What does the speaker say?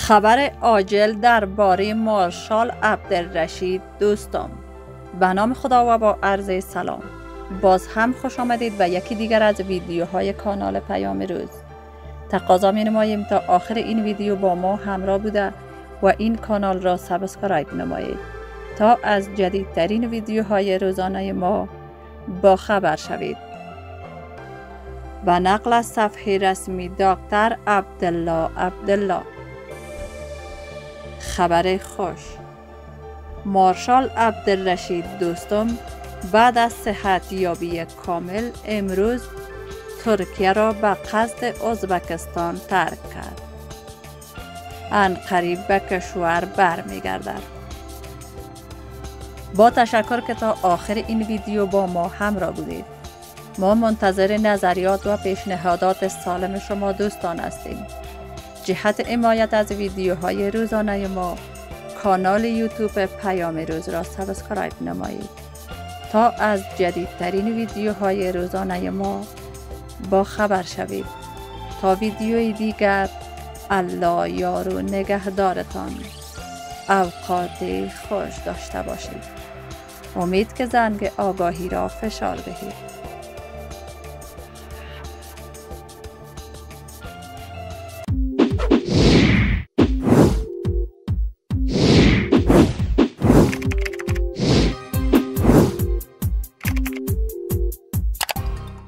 خبر عاجل درباره مارشال عبدالرشید دوستم. به نام خدا و با عرض سلام. باز هم خوش آمدید به یکی دیگر از ویدیوهای کانال پیام روز. تقاضا می نماییم تا آخر این ویدیو با ما همراه بوده و این کانال را سابسکرایب نمایید تا از جدیدترین ویدیوهای روزانه ما با خبر شوید. به نقل از صفحه رسمی دکتر عبدالله. خبر خوش: مارشال عبدالرشید دوستم بعد از صحت یابی کامل امروز ترکیه را به قصد ازبکستان ترک کرد. عنقریب به کشور برمیگردد. با تشکر که تا آخر این ویدیو با ما همراه بودید. ما منتظر نظریات و پیشنهادات سالم شما دوستان هستیم. جهت حمایت از ویدیوهای روزانه ما کانال یوتیوب پیام روز را سابسکرایب نمایید تا از جدیدترین ویدیوهای روزانه ما با خبر شوید. تا ویدیوی دیگر، الله یار و نگهدارتان. اوقات خوش داشته باشید. امید که زنگ آگاهی را فشار دهید.